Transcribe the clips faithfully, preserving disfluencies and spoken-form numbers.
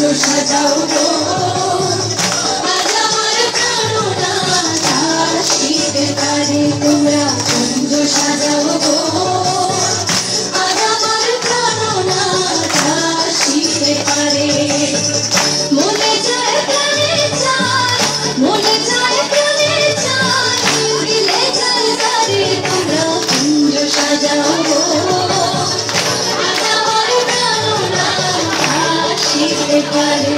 সাজাও গো আজ আমার প্রাণনা আসিতে পারে তোমরা কুঞ্জ সাজাও গো আজ আমার প্রাণনা আসিতে পারে মনে চায় প্রাণে চায় মনে চায় প্রাণে চায় দিলে চায় তারে তোমরা কুঞ্জ সাজাও গো আজ আমার প্রাণনা আসিতে পারে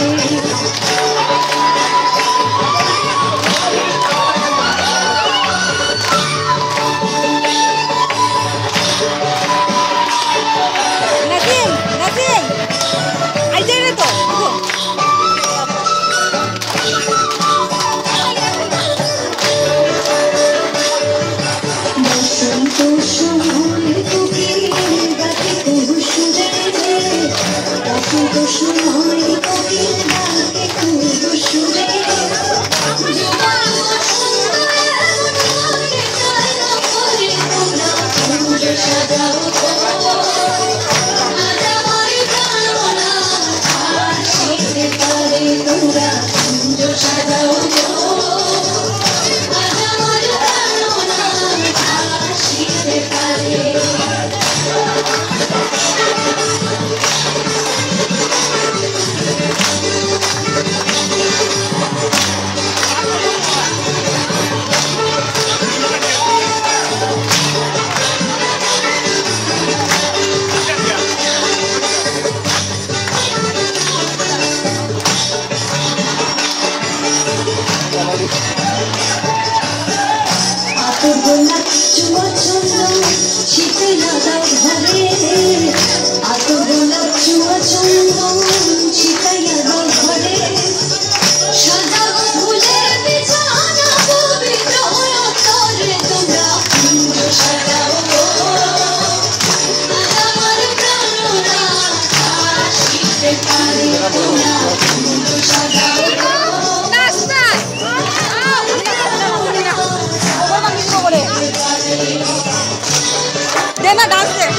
देना डांस दे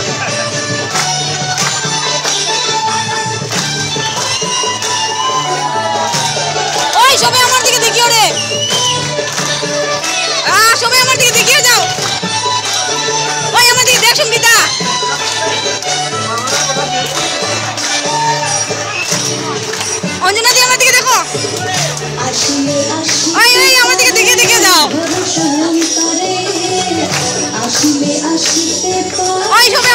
ओए সবাই আমার দিকে দেখিও রে আ সবাই আমার দিকে দেখিয়ে যাও ওই আমার দিকে দেখ সঙ্গীতা অঞ্জনা দি আমার দিকে দেখো ওই ওই আমার দিকে দেখে দেখে যাও ওই সবাই